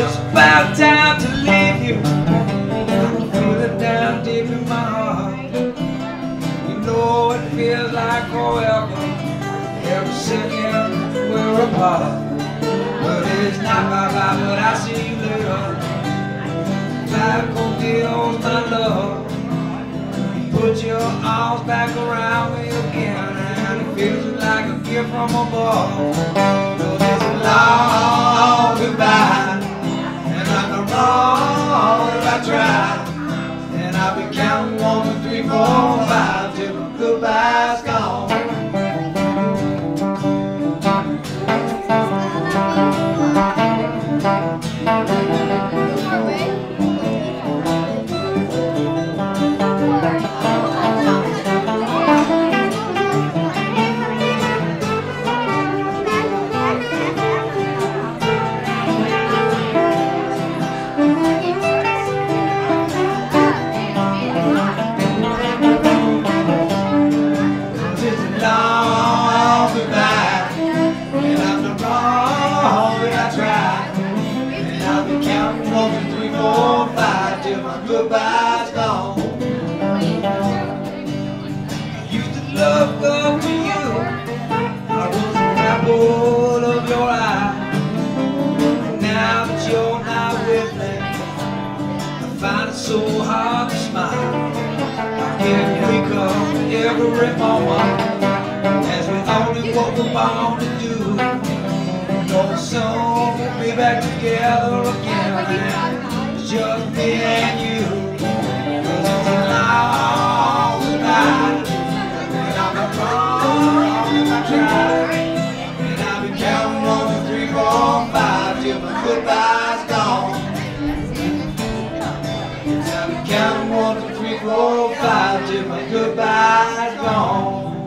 it's about time to leave you. I can feel it down deep in my heart. You know it feels like forever, every second we're apart. But it's not bye-bye, but I'll see you later. Like Dios, my love, put your arms back around me again, and it feels like a gift from above. But it's a long goodbye, and I'm not wrong if I try. And I'll be counting 1, 2, 3, 4, 5 till my goodbye's gone. Goodbye's gone. I used to love God for you. I was the apple of your eye. And now that you're not with me, I find it so hard to smile. I get weaker every moment, as we only what we're born to do. Though soon we'll be back together again. Just me and you. 'Cause it's a long goodbye, and I'm not wrong if I try. And I'll be counting 1, 2, 3, 4, 5 till my goodbye's gone. I'll be counting 1, 2, 3, 4, 5 till my goodbye's gone.